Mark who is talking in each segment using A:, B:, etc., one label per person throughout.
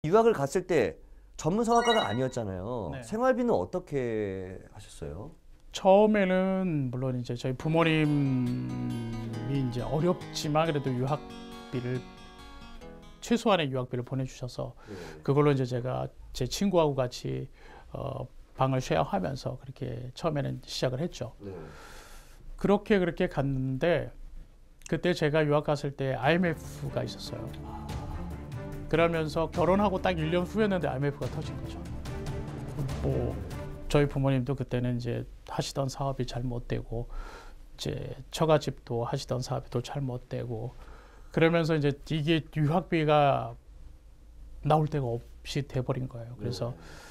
A: 유학을 갔을 때 전문 성악가가 아니었잖아요.
B: 네.
A: 생활비는 어떻게 하셨어요?
B: 처음에는 물론 이제 저희 부모님이 이제 어렵지만 그래도 유학비를 최소한의 유학비를 보내주셔서 그걸로 이제 제가 제 친구하고 같이 방을 쉐어하면서 그렇게 처음에는 시작을 했죠. 그렇게 갔는데 그때 제가 유학 갔을 때 IMF가 있었어요. 그러면서 결혼하고 딱 1년 후였는데 IMF가 터진 거죠. 뭐 저희 부모님도 그때는 이제 하시던 사업이 잘 못 되고 이제 처가집도 하시던 사업이 또 잘 못 되고 그러면서 이제 이게 유학비가 나올 데가 없이 돼버린 거예요. 그래서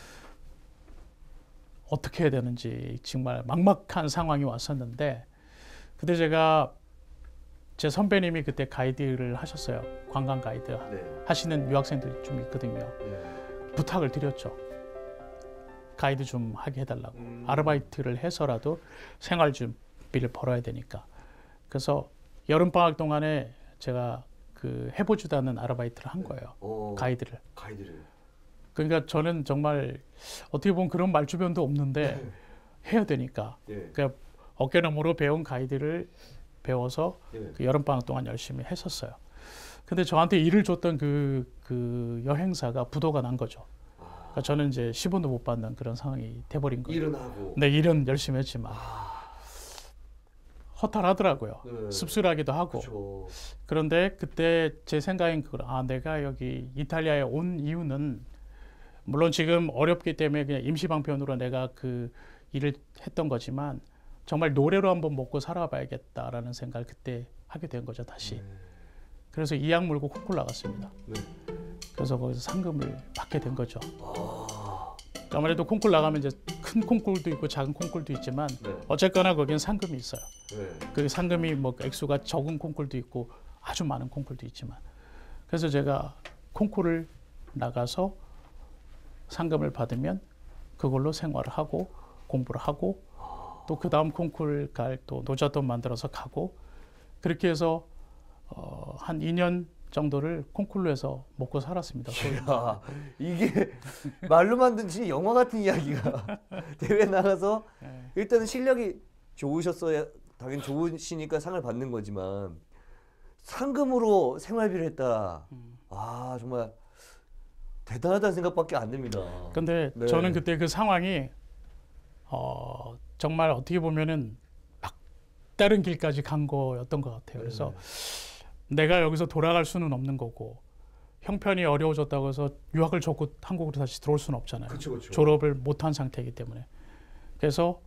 B: 어떻게 해야 되는지 정말 막막한 상황이 왔었는데 그때 제가 제 선배님이 그때 가이드를 하셨어요. 관광 가이드 하시는 유학생들이 좀 있거든요. 부탁을 드렸죠. 가이드 좀 하게 해달라고. 아르바이트를 해서라도 생활비를 벌어야 되니까. 그래서 여름방학 동안에 제가 그 해보지도 않는 아르바이트를 한 거예요. 가이드를. 그러니까 저는 정말 어떻게 보면 그런 말주변도 없는데 해야 되니까. 그러니까 어깨너머로 배운 가이드를 배워서 그 여름방학 동안 열심히 했었어요. 근데 저한테 일을 줬던 그 여행사가 부도가 난 거죠. 그러니까 저는 이제 10원도 못 받는 그런 상황이 돼버린 거예요.
A: 일은 하고.
B: 네, 일은 열심히 했지만 허탈하더라고요. 씁쓸하기도 하고.
A: 그쵸.
B: 그런데 그때 제 생각엔 내가 여기 이탈리아에 온 이유는 물론 지금 어렵기 때문에 그냥 임시방편으로 내가 그 일을 했던 거지만 정말 노래로 한번 먹고 살아봐야겠다라는 생각을 그때 하게 된 거죠, 다시. 그래서 이악 물고 콩쿨 나갔습니다. 그래서 거기서 상금을 받게 된 거죠. 아무래도 콩쿨 나가면 이제 큰 콩쿨도 있고 작은 콩쿨도 있지만 어쨌거나 거기는 상금이 있어요. 그 상금이 뭐 액수가 적은 콩쿨도 있고 아주 많은 콩쿨도 있지만 그래서 제가 콩쿨을 나가서 상금을 받으면 그걸로 생활을 하고 공부를 하고 또 그 다음 콩쿨 갈 또 노잣돈 만들어서 가고 그렇게 해서 한 2년 정도를 콩쿨로 해서 먹고 살았습니다.
A: 야, 이게 말로만 듣지 영화 같은 이야기가 대회 나가서 일단은 실력이 좋으셨어야 당연히 좋으시니까 상을 받는 거지만 상금으로 생활비를 했다. 아 정말 대단하다는 생각밖에 안 듭니다.
B: 근데 저는 그때 그 상황이 정말 어떻게 보면은 막다른 길까지 간 거였던 것 같아요. 그래서 내가 여기서 돌아갈 수는 없는 거고 형편이 어려워졌다고 해서 유학을 접고 한국으로 다시 들어올 수는 없잖아요.
A: 그쵸.
B: 졸업을 못한 상태이기 때문에. 그래서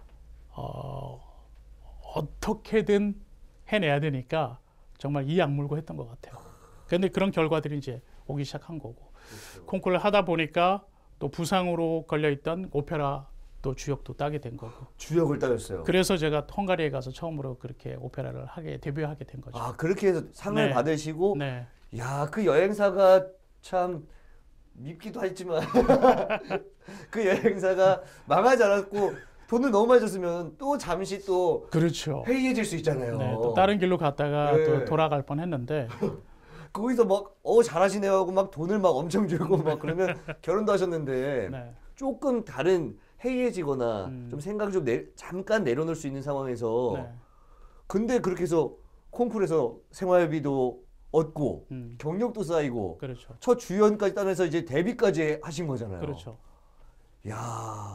B: 어떻게든 해내야 되니까 정말 이 악물고 했던 것 같아요. 그런데 그런 결과들이 이제 오기 시작한 거고 콩쿠르를 하다 보니까 또 부상으로 걸려있던 오페라 또 주역도 따게 된 거고.
A: 주역을 따셨어요.
B: 그래서 제가 헝가리에 가서 처음으로 그렇게 오페라를 데뷔하게 된 거죠.
A: 아 그렇게 해서 상을 받으시고,
B: 네.
A: 야 그 여행사가 참 밉기도 했지만 그 여행사가 망하지 않았고 돈을 너무 많이 줬으면 또 잠시 또
B: 그렇죠.
A: 해이해질 수 있잖아요.
B: 네, 또 다른 길로 갔다가 또 돌아갈 뻔했는데.
A: 거기서 막 잘하시네요 하고 막 돈을 막 엄청 주고 막 그러면 결혼도 하셨는데 조금 다른 해이해지거나 좀 생각을 좀 잠깐 내려놓을 수 있는 상황에서 근데 그렇게 해서 콩쿨에서 생활비도 얻고 경력도 쌓이고
B: 그렇죠.
A: 첫 주연까지 따면서 이제 데뷔까지 하신 거잖아요.
B: 그렇죠.
A: 야